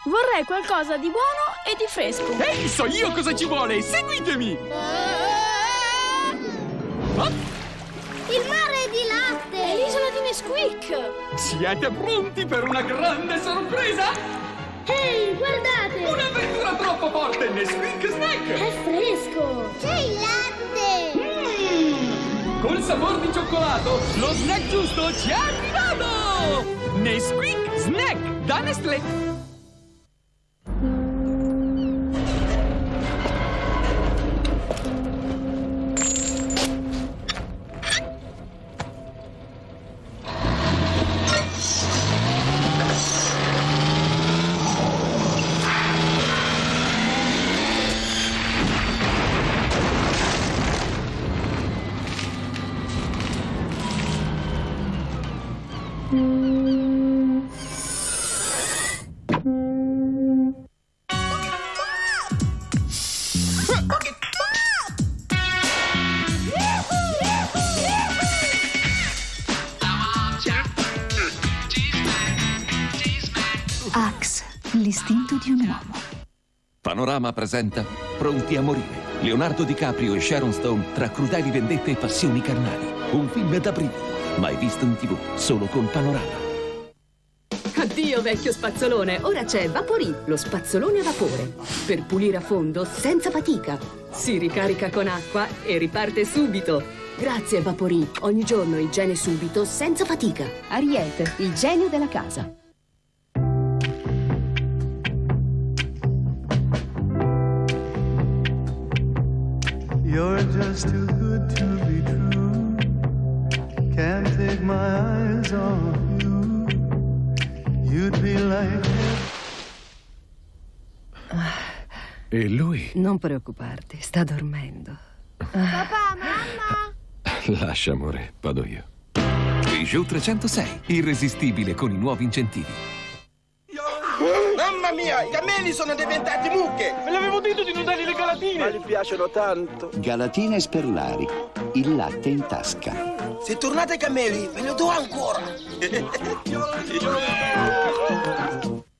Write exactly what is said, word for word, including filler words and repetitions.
Vorrei qualcosa di buono e di fresco. Ehi, so io cosa ci vuole! Seguitemi! Oh. Il mare di latte! È l'isola di Nesquik! Siete pronti per una grande sorpresa? Ehi, guardate! Un'avventura troppo forte! Nesquik Snack! È fresco! C'è il latte! Mm. Col sapore di cioccolato, lo snack giusto ci è arrivato! Nesquik Snack da Nestlé! Axe, l'istinto di un uomo. Panorama presenta Pronti a morire. Leonardo DiCaprio e Sharon Stone tra crudeli vendette e passioni carnali. Un film da brividi, mai visto in tivù, solo con Panorama. Addio vecchio spazzolone, ora c'è Vaporí, lo spazzolone a vapore. Per pulire a fondo senza fatica. Si ricarica con acqua e riparte subito. Grazie Vaporí, ogni giorno igiene subito senza fatica. Ariete, il genio della casa. You're just too good to be true. Can't take my eyes off you. You'd be like... E lui? Non preoccuparti, sta dormendo. Papà, mamma! Lascia, amore, vado io. Peugeot trecentosei, irresistibile con i nuovi incentivi. Mamma mia, i cammelli sono diventati mucche! Me l'avevo detto di non dargli le galatine! Ma gli piacciono tanto! Galatine Sperlari, il latte in tasca. Se tornate ai cammelli, ve lo do ancora!